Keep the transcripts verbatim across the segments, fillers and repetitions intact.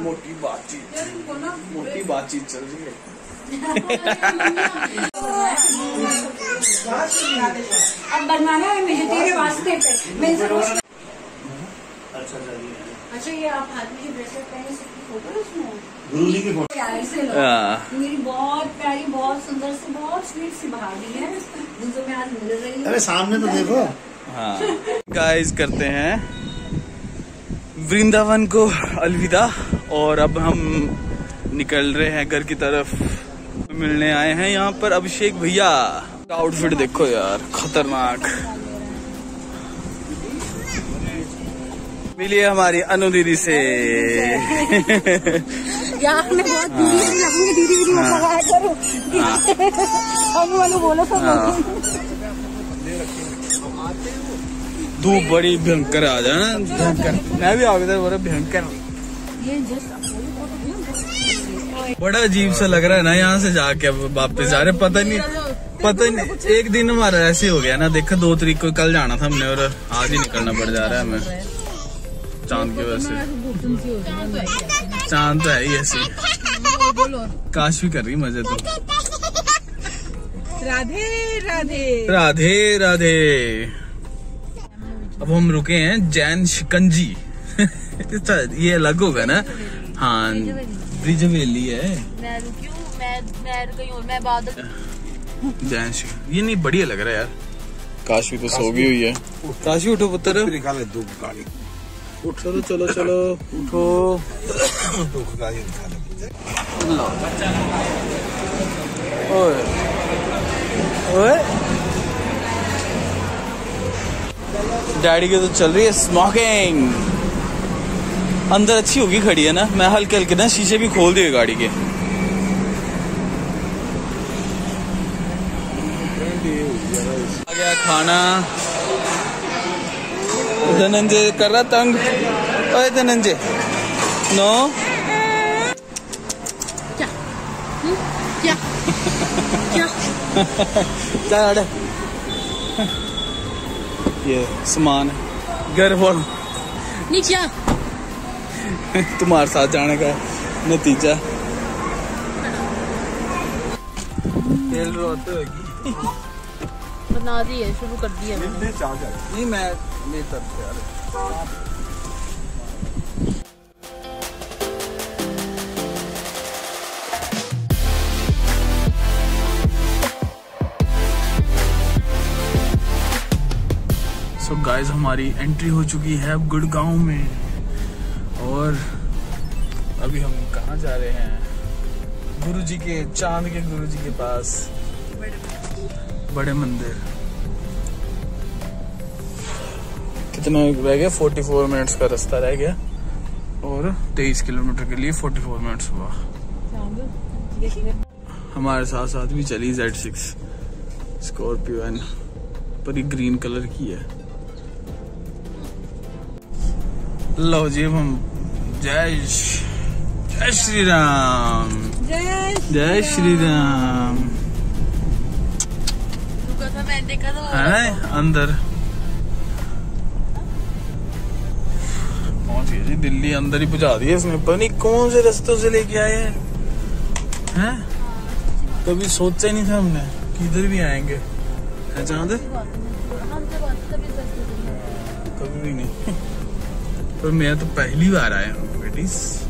मोटी बातचीत मोटी बातचीत चल रही है। अब बनवाना है मुझे तेरे वास्ते पे। अच्छा ये आप हाथ में जो ब्रेसलेट पहने से फोटो उसमें गुरुजी की फोटो प्यारी से लो। मेरी बहुत प्यारी बहुत सुंदर से बहुत स्वीट सी भाभी है जिनसे मैं आज मिल रही हूँ। अरे सामने तो देखो। हाँ गाइस करते हैं वृंदावन को अलविदा और अब हम निकल रहे हैं घर की तरफ। मिलने आए हैं यहाँ पर अभिषेक भैया। आउटफिट देखो यार खतरनाक। मिलिए हमारी अनु दीदी से। यार मैं बहुत दीदी लगूंगी दीदी दीदी मत लगाया करो। अनु अनु बोलो तो। धूप बड़ी भयंकर आ जाना भयंकर। मैं भी आगे बोल रहा भयंकर। बड़ा अजीब सा लग रहा है ना यहाँ से जाके अब वापस आ रहे। पता नहीं पता नहीं एक दिन हमारा ऐसे हो गया ना। देखो दो तारीख को कल जाना था हमने और आज ही निकलना पड़ जा रहा है हमें चांद की वजह से। चांद तो है ही ऐसी। काश भी कर रही मजे तो। राधे राधे राधे राधे। अब हम रुके हैं जैन शिकंजी। ये अलग होगा ना। हाँ ब्रिज हवेली है। मैं रुकी हूँ मैं मैं रुकी हूँ मैं बादल। जैन शिकंजी ये नहीं बढ़िया लग रहा है यार। काशी तो सो गई हुई है। काशी उठो पुत्र। निकाले दो गाड़ी। चलो चलो चलो उठो। दो गाड़ी निकाले। ओए ओए डैडी की तो चल रही है स्मोकिंग। अंदर अच्छी होगी खड़ी है ना। मैं हल्के हल्के ना शीशे भी खोल दिए गाड़ी के। आ गया खाना। धनंजय कर रहा तंग। ओए धनंजय नो क्या क्या क्या क्या ये सामान घर वालों नीचे तुम्हारे साथ जाने का नतीजा। तेल रोते होगी। बना दी है शुरू कर दिया मैंने। नहीं मैं मेरी तरफ से यार। सो गाइस हमारी एंट्री हो चुकी है अब गुड़गांव में। और अभी हम कहाँ जा रहे हैं? गुरुजी के चांद के गुरुजी के पास बड़े मंदिर। कितना रह गया? चौवालीस मिनट्स का रास्ता रह गया और तेईस किलोमीटर के लिए चौवालीस मिनट्स हुआ। हमारे साथ साथ भी चली जेड सिक्स स्कॉर्पियो एन पर ये ग्रीन कलर की है। लो जी हम जय जय श्री राम जय श्री राम। मैंने देखा था है अंदर पहुंच गए जी। दिल्ली अंदर ही पहुंचा दिए इसने। पता नहीं कौन से रास्तों से लेके आए हैं हैं। कभी सोचा ही नहीं था हमने कि इधर भी आएंगे। है चांद कभी भी नहीं। पर मैं तो पहली बार आया हूँ बेटी।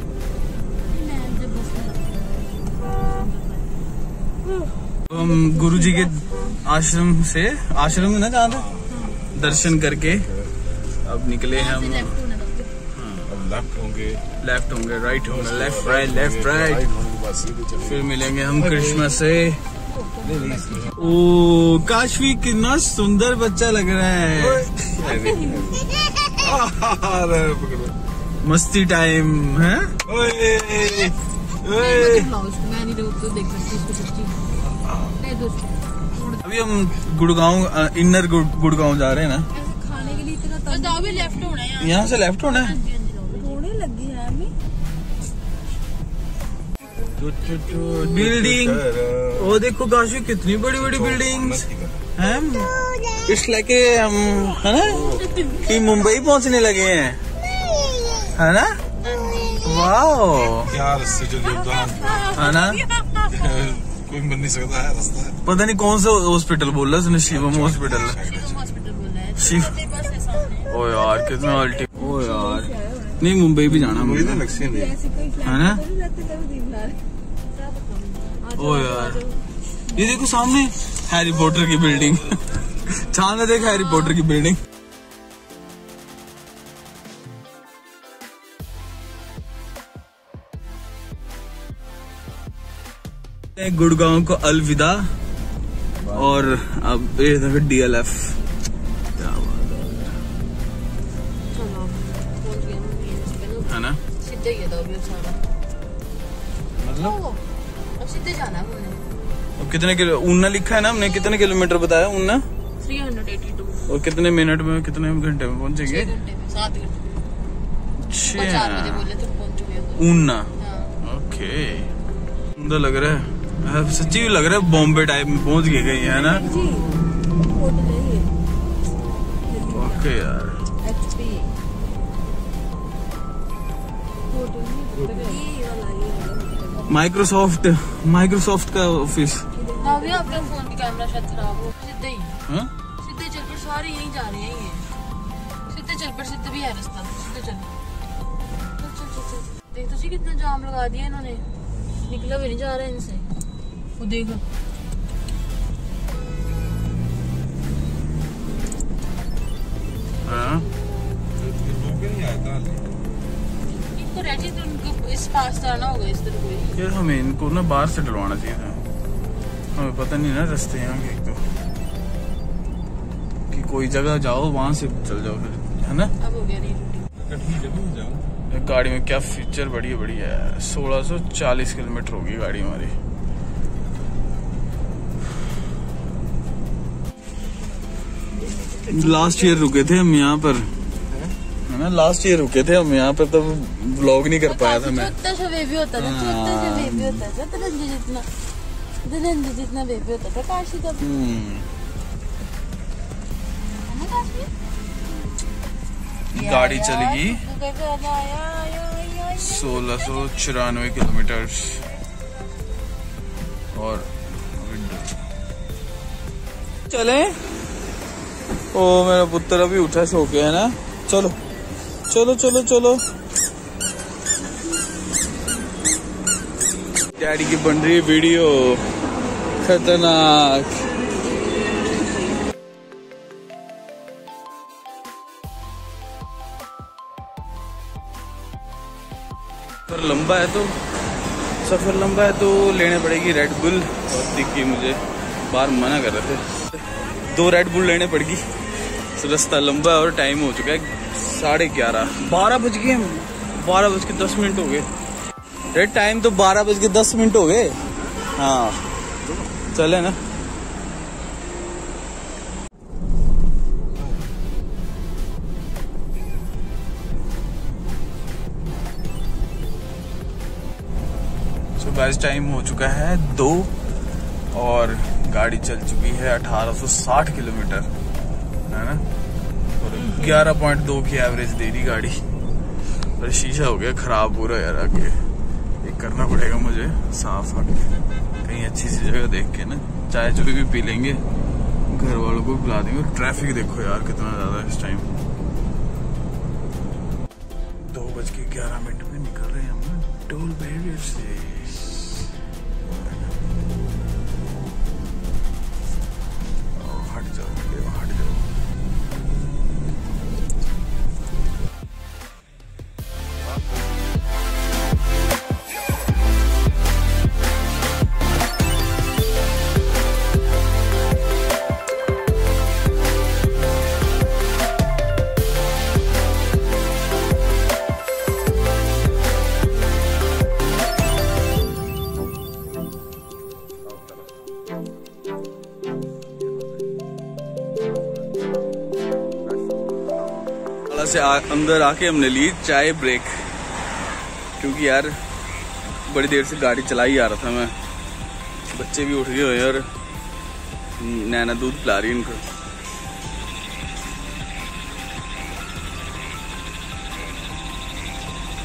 हम गुरुजी के आश्रम से आश्रम में ना चाहते दर्शन करके अब निकले हैं हम। अब लेफ्ट होंगे लेफ्ट होंगे राइट होंगे लेफ्ट राइट लेफ्ट राइट। फिर मिलेंगे हम कृष्णा से। ओ काशवी कितना सुंदर बच्चा लग रहा है। मस्ती टाइम है। अभी हम गुड़गांव इनर गुड़गांव जा रहे हैं ना। खाने के लिए इतना भी लेफ्ट होना है। यहाँ से लेफ्ट होना है। थोड़े लगी है अभी। बिल्डिंग वो देखो काशी कितनी बड़ी बड़ी बिल्डिंग्स हैं। इस लेके हम है ना कि मुंबई पहुंचने लगे हैं है ना। वाह क्या रस्ते चले है ना, कोई मर नहीं सकता है रास्ता। पता नहीं कौन सा हॉस्पिटल बोल रहा है उसने, शिवम हॉस्पिटल शिव। ओ यार कितना अल्टी, ओ यार नहीं मुंबई भी जाना मुझे तो लक्ष्य नहीं है ना। ओ यार ये देखो सामने हैरी पॉटर की बिल्डिंग चांद देख हैरी पॉटर की बिल्डिंग। गुड़गांव को अलविदा। और अब ये देखो डीएलएफ, क्या बात है ना। सीधे ही है तो अभी सारा मतलब अब सीधे जाना है हमने। अब कितने किलो ऊना लिखा है ना हमने, कितने किलोमीटर बताया ऊना, तीन सौ बयासी। और कितने मिनट में कितने घंटे में पहुंचेंगे? घंटे में, सात घंटे चार बजे बोले तुम पहुंच चुके हो ऊना। हाँ। ओके सुंदर लग रहा है, सच्ची लग रहा है बॉम्बे टाइप में पहुंच गए कहीं, है ना। ओके यार माइक्रोसॉफ्ट माइक्रोसॉफ्ट का ऑफिस। अपने फोन की कैमरा शायद खराब हो, सीधे ही हाँ? सीधे चल पर, सारे यही जा रहे हैं, ये सीधे चल पर, सीधे भी है रास्ता, सीधे चल चल चल चल चल। देख तुसी कितना जाम लगा दिया इन्होंने, निकला भी नहीं जा रहा इनसे। वो देखो हाँ? इनको रहती तो उनको इस पास जाना होगा, इस तरह कोई। यार हमें इनको ना बाहर से डलवाना चाहिए था, हमें पता नहीं ना रास्ते यहाँ के, एक तो कि कोई जगह जाओ वहां से चल जाओ फिर, है ना। अब हो गया नहीं। गाड़ी में क्या फीचर बढ़िया बढ़िया है। सोलह सौ चालीस किलोमीटर होगी गाड़ी हमारी। लास्ट ईयर रुके थे हम यहाँ पर, है ना, लास्ट ईयर रुके थे हम यहाँ पर, तब व्लॉग नहीं कर पाया था मैं। छोटा सा बेबी होता था, छोटा सा बेबी होता था, तरंजी जितना तरंजी जितना बेबी होता था काशी का। गाड़ी चलेगी सोलह सौ चौरानवे किलोमीटर और चले। ओ मेरा पुत्र अभी उठा सो के, है ना। चलो चलो चलो चलो। डैडी की बन रही है वीडियो खतरनाक। सफर लंबा है तो सफर लंबा है तो लेने पड़ेगी रेड बुल। और दिखी मुझे बाहर मना कर रहे थे, दो रेड बुल लेने पड़ेगी। रास्ता लंबा है और टाइम हो चुका है साढ़े ग्यारह, बारह बज गए, बारह बज के दस मिनट हो गए। रेड टाइम तो बारह बज के दस मिनट हो गए। हाँ चले ना। सो गाइस टाइम हो चुका है दो और गाड़ी चल चुकी है अठारह सौ साठ किलोमीटर, है ना। और ग्यारह पॉइंट दो की एवरेज दे रही गाड़ी। पर शीशा हो गया खराब पूरा यार, आगे एक करना पड़ेगा मुझे साफ आगे, कहीं अच्छी सी जगह देख के ना। चाय चुपी भी पी लेंगे, घर वालों को बुला देंगे। ट्रैफिक देखो यार कितना ज्यादा है इस टाइम। दो बज के ग्यारह मिनट में निकल रहे हैं हम टोल बैरियर से। हट जाओ हट जाओ। से आ, अंदर आके हमने ली चाय ब्रेक, क्योंकि यार बड़ी देर से गाड़ी चला ही आ रहा था मैं। बच्चे भी उठ गए हुए और नैना दूध पिला रही इनको।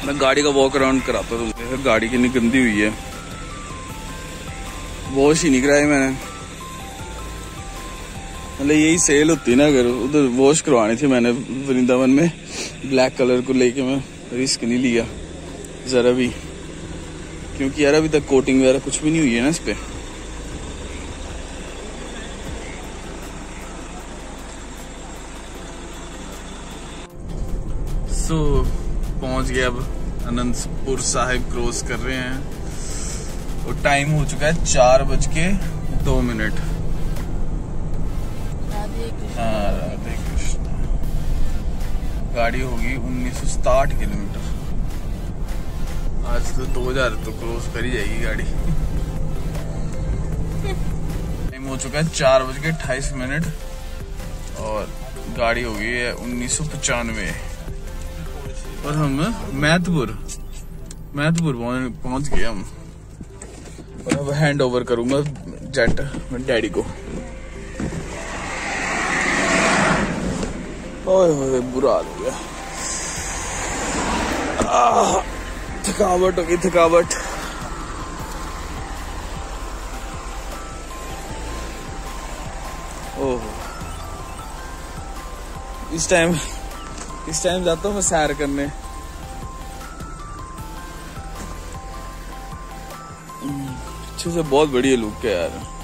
मैं गाड़ी का वॉक अराउंड कराता हूँ तुमसे। गाड़ी कितनी गंदी हुई है, वॉश ही नहीं कराई मैंने। मतलब यही सेल होती ना, अगर उधर वॉश करवानी थी मैंने वृंदावन में, ब्लैक कलर को लेके मैं रिस्क नहीं लिया जरा भी, क्योंकि यार अभी तक कोटिंग वगैरह कुछ भी नहीं हुई है ना इस पे। सो so, पहुंच गए, अब अनंतपुर साहिब क्रॉस कर रहे हैं और टाइम हो चुका है चार बज के दो मिनट। हाँ राधे कृष्ण। गाड़ी होगी उन्नीस सौ सताठ किलोमीटर। आज तो दो हजार तो क्रॉस कर ही जाएगी गाड़ी। टाइम हो चुका है चार बज के अट्ठाईस मिनट और गाड़ी हो गई है उन्नीस सौ पचानवे और हम मैथपुर मैथपुर पहुंच गए हम। और अब हैंड ओवर करूंगा जेट डैडी को। ओए होए बुरा हाल हो गया, थकावट हो गई थकावट। ओह इस टाइम इस टाइम जाता हूँ मैं सैर करने। पीछे से बहुत बढ़िया लुक है यार।